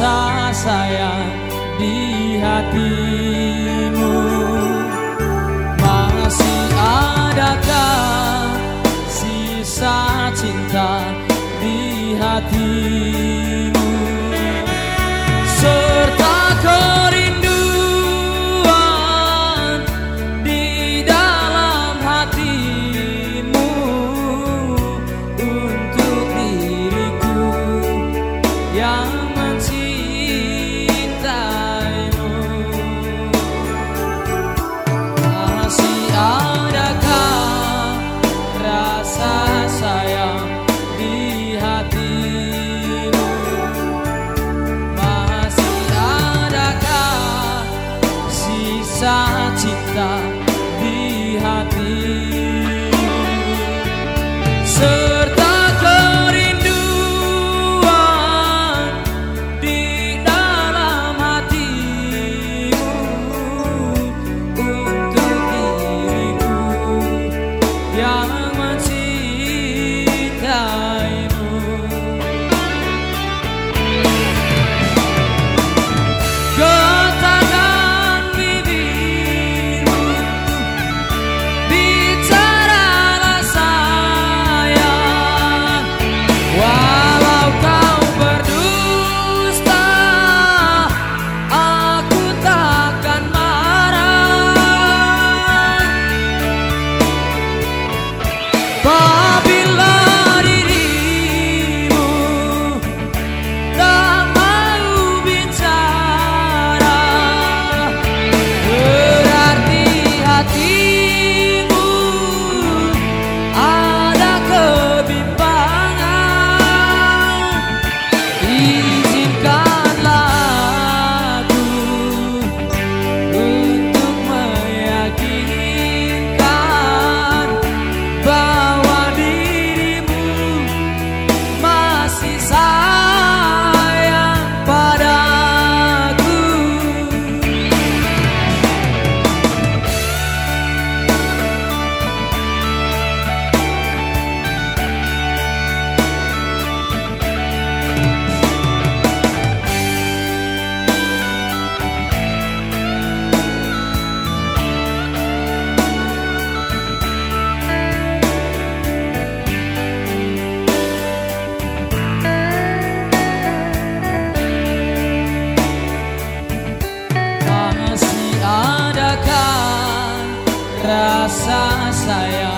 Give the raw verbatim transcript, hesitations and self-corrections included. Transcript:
rasa sayang di hatimu? Masih adakah sisa cinta di hatimu? Serta kerinduan di dalam hatimu untuk diriku yang mencintaimu. Masih adakah rasa sayang di hatimu? Masih adakah sisa cinta di hatimu? Serta kerinduan di dalam hatimu untuk diriku yang mencintaimu. Getaran bibirmu, bicaralah sayang. Walau kau berdusta, aku takkan marah. Apabila dirimu tak mau bicara, berarti hatimu ada kebimbangan. Izinkanlah aku untuk meyakinkan bahwa dirimu masih sayang padaku. Masih adakah rasa sayang